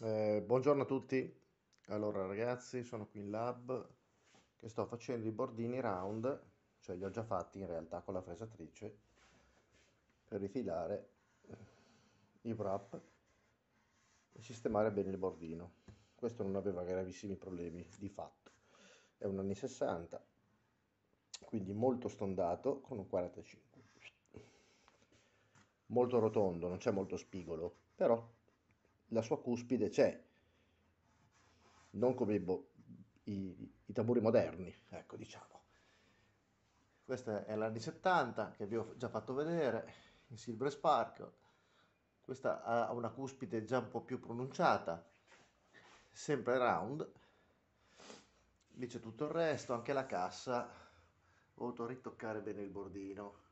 Buongiorno a tutti. Allora ragazzi, sono qui in lab che sto facendo i bordini round, cioè li ho già fatti in realtà con la fresatrice per rifilare i wrap e sistemare bene il bordino. Questo non aveva gravissimi problemi di fatto. È un anni 60, quindi molto stondato con un 45. Molto rotondo, non c'è molto spigolo, però la sua cuspide c'è, non come i tamburi moderni, ecco diciamo. Questa è l'anni 70 che vi ho già fatto vedere in Silver Sparkle. Questa ha una cuspide già un po' più pronunciata, sempre round. Lì c'è tutto il resto, anche la cassa. Ho voluto ritoccare bene il bordino.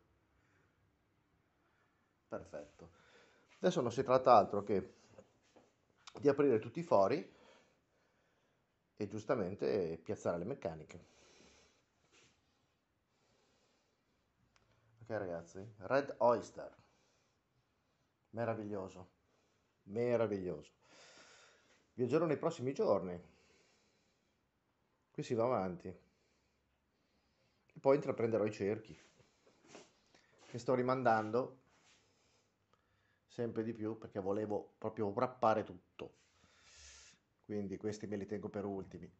Perfetto. Adesso non si tratta altro che di aprire tutti i fori e giustamente piazzare le meccaniche. Ok ragazzi, Red Oyster, meraviglioso, meraviglioso. Viaggerò nei prossimi giorni, qui si va avanti e poi intraprenderò i cerchi che sto rimandando sempre di più perché volevo proprio wrappare tutto, quindi questi me li tengo per ultimi,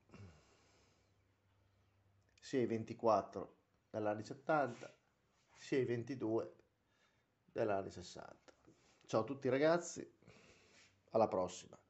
sia i 24 dell'anni 70 sia i 22 dell'anni 60. Ciao a tutti ragazzi, alla prossima.